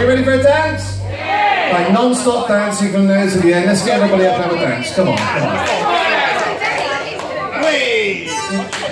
You ready for a dance? Yeah. Right, non-stop dancing from there to the end. Let's get everybody up and have a dance. Come on, come on.